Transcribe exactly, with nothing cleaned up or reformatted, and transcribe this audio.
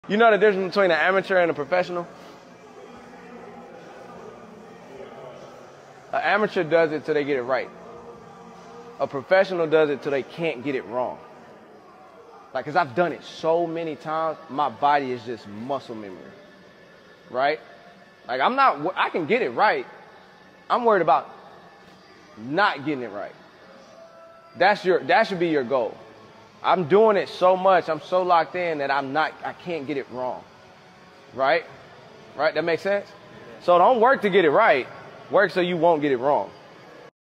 You know the difference between an amateur and a professional? An amateur does it till they get it right. A professional does it till they can't get it wrong. Like, cause I've done it so many times, my body is just muscle memory, right? Like I'm not, I can get it right. I'm worried about not getting it right. That's your, that should be your goal. I'm doing it so much, I'm so locked in that I'm not, I can't get it wrong, right? Right, that makes sense? So don't work to get it right, work so you won't get it wrong.